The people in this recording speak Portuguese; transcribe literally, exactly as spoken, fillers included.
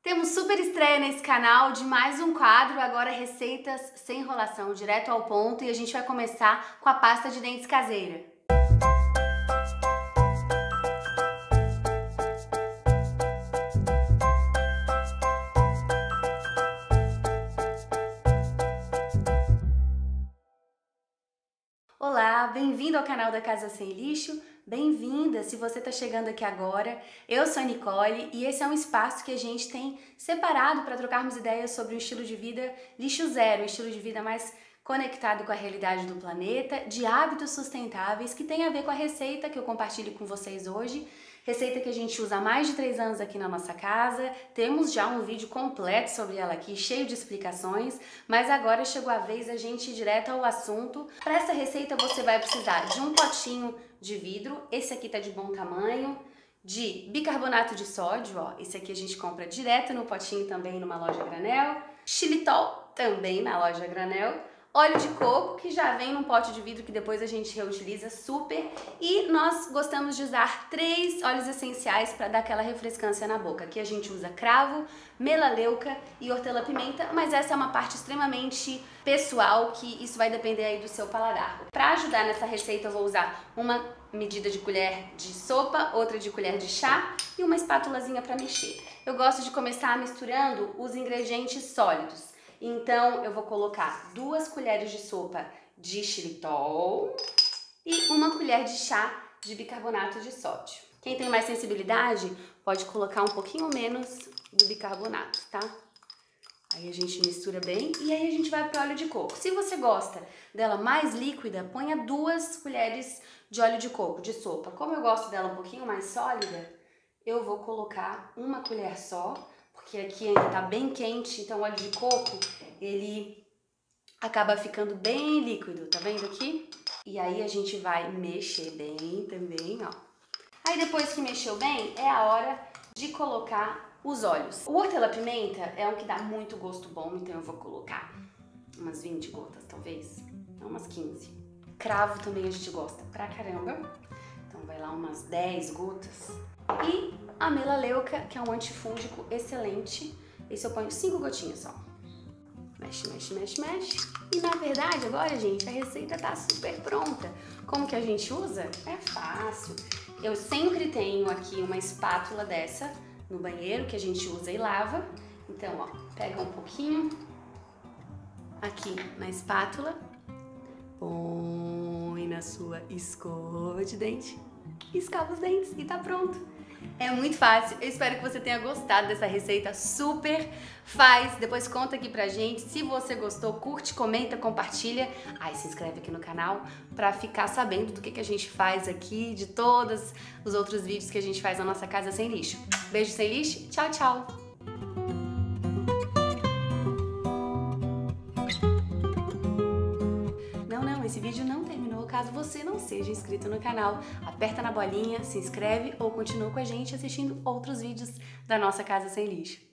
Temos super estreia nesse canal de mais um quadro, agora receitas sem enrolação, direto ao ponto, e a gente vai começar com a pasta de dentes caseira. Olá, bem-vindo ao canal da Casa Sem Lixo, bem-vinda se você está chegando aqui agora. Eu sou a Nicole e esse é um espaço que a gente tem separado para trocarmos ideias sobre um estilo de vida lixo zero, um estilo de vida mais conectado com a realidade do planeta, de hábitos sustentáveis que tem a ver com a receita que eu compartilho com vocês hoje. Receita que a gente usa há mais de três anos aqui na nossa casa, temos já um vídeo completo sobre ela aqui, cheio de explicações, mas agora chegou a vez da gente ir direto ao assunto. Para essa receita você vai precisar de um potinho de vidro, esse aqui tá de bom tamanho, de bicarbonato de sódio, ó, esse aqui a gente compra direto no potinho também numa loja granel, xilitol também na loja granel, óleo de coco, que já vem num pote de vidro que depois a gente reutiliza super. E nós gostamos de usar três óleos essenciais para dar aquela refrescância na boca. Aqui a gente usa cravo, melaleuca e hortelã-pimenta, mas essa é uma parte extremamente pessoal, que isso vai depender aí do seu paladar. Para ajudar nessa receita eu vou usar uma medida de colher de sopa, outra de colher de chá e uma espátulazinha para mexer. Eu gosto de começar misturando os ingredientes sólidos. Então eu vou colocar duas colheres de sopa de xilitol e uma colher de chá de bicarbonato de sódio. Quem tem mais sensibilidade pode colocar um pouquinho menos do bicarbonato, tá? Aí a gente mistura bem e aí a gente vai para o óleo de coco. Se você gosta dela mais líquida, ponha duas colheres de óleo de coco, de sopa. Como eu gosto dela um pouquinho mais sólida, eu vou colocar uma colher só, porque aqui ainda tá bem quente, então o óleo de coco, ele acaba ficando bem líquido, tá vendo aqui? E aí a gente vai mexer bem também, ó. Aí depois que mexeu bem, é a hora de colocar os óleos. O hortelã-pimenta é um que dá muito gosto bom, então eu vou colocar umas vinte gotas, talvez, não, umas quinze. Cravo também a gente gosta pra caramba, então vai lá umas dez gotas. E a melaleuca, que é um antifúngico excelente. Esse eu ponho cinco gotinhas só. Mexe, mexe, mexe, mexe. E na verdade agora, gente, a receita tá super pronta. Como que a gente usa? É fácil. Eu sempre tenho aqui uma espátula dessa no banheiro que a gente usa e lava. Então, ó, pega um pouquinho aqui na espátula, põe na sua escova de dente, escova os dentes e tá pronto. É muito fácil, eu espero que você tenha gostado dessa receita, super faz, depois conta aqui pra gente, se você gostou, curte, comenta, compartilha, aí se inscreve aqui no canal pra ficar sabendo do que, que a gente faz aqui, de todos os outros vídeos que a gente faz na nossa Casa Sem Lixo. Beijo sem lixo, tchau, tchau! Esse vídeo não terminou, caso você não seja inscrito no canal, aperta na bolinha, se inscreve ou continua com a gente assistindo outros vídeos da nossa Casa Sem Lixo.